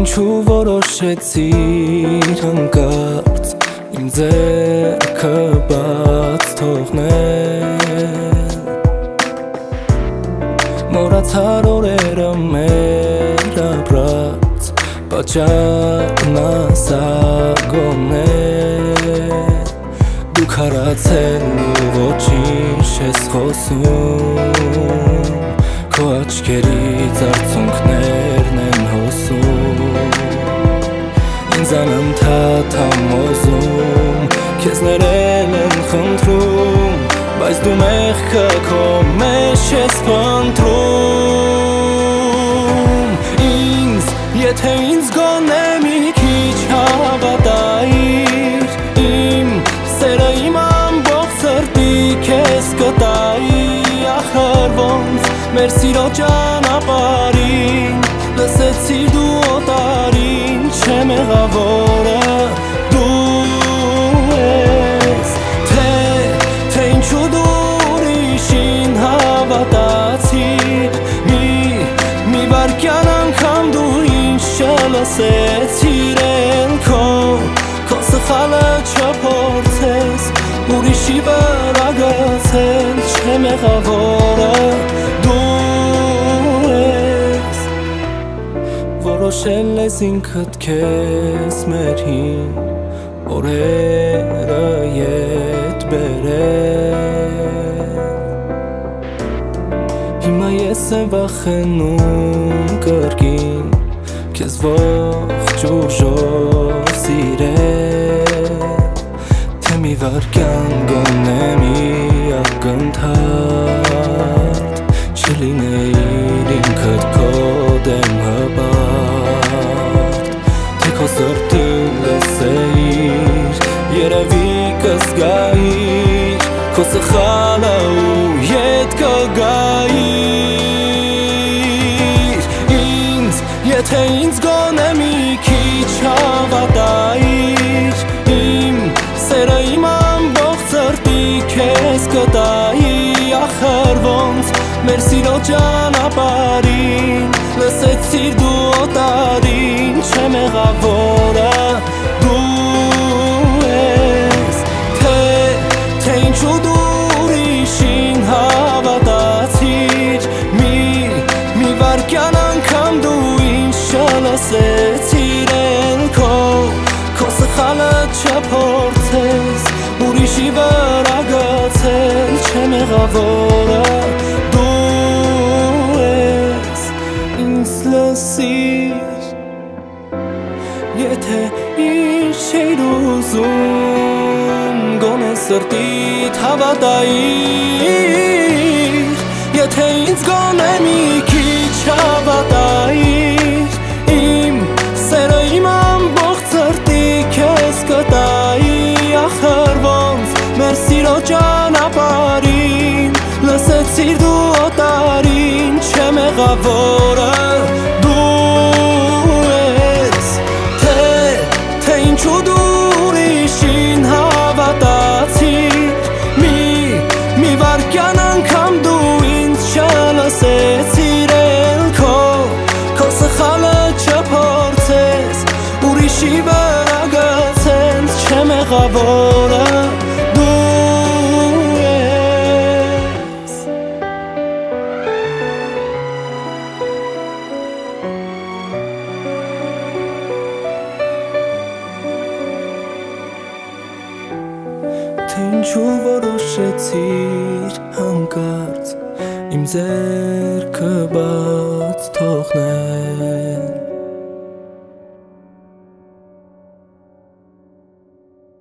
ինչու որոշեցիր հանկարծ իմ ձեռքը բաց թողնել Մոռացար օրերը մեր ապրած պատճառն ասագոնել Դու քարացել ու ոչինչ ես խոսում Քո աչքերից արցունքներն են հոսում Ինձ անընդհատ համոզում Քեզ ներել եմ խնդրում Բայց դու մեղքը քո մեջ ես փնտրում Ինձ, եթե ինձ գոնե մի քիչ հավատայիր Իմ սերը իմ ամբողջ սրտի քեզ կտայի Ախր ոնց մեր սիրո ճանապարհին Լսեցիր դու օտարին Չէ մեղավորը դու ես Թե ինչու դու ուրիշին հավատացիր Մի վարկյան անգամ դու ինչ չլսեցիր են Քո սխալը չփորձես Ուրիշի վրա գցել Չէ մեղավորը Որոշել ես ինքդ քեզ մեր հին օրերը ետ բերել Հիմա ես եմ վախենում կրկին Քեզ ողջ ուժով սիրել Թե մի վարկյան գոնե մի ակնթարթ Չլինեիր ինքդ քո դեմ հպարտ Թե քո սրտին լսեիր Երևի կզգայիր Քո սխալը ու ետ կգայիր Ինձ, եթե ինձ գոնե մի քիչ հավատայիր Իմ սերը իմ ամբողջ սրտի քեզ կտայի Ախր ոնց մեր սիրո ճանապարհին Լսեցիր դու օտարին Չէ մեղավորը դու ես Թե ինչու դու ուրիշին հավատացիր Մի վարկյան անգամ դու ինչ չլսեցիր են Քո սխալը չփորձես Ուրիշի վրա գցել Չէ մեղավորը լսիր Եթե ինչ չէիր ուզում Գոնե սրտիդ հավատայիր Եթե ինձ գոնե մի քիչ հավատայիր Իմ սերը իմ ամբողջ սրտի քեզ կտայի Ախր ոնց մեր սիրո ճանապարհին Լսեցիր դու օտարին Չէ մեղավորը Ինչու դու ուրիշին հավատացիր Մի վարկյան անգամ դու ինձ չլսեցիր են Քո սխալը չփորձես Ուրիշի վրա գցել Չէ մեղավորը Թե ինչու որոշեցիր հանկարծ իմ ձեռքը բաց թողնել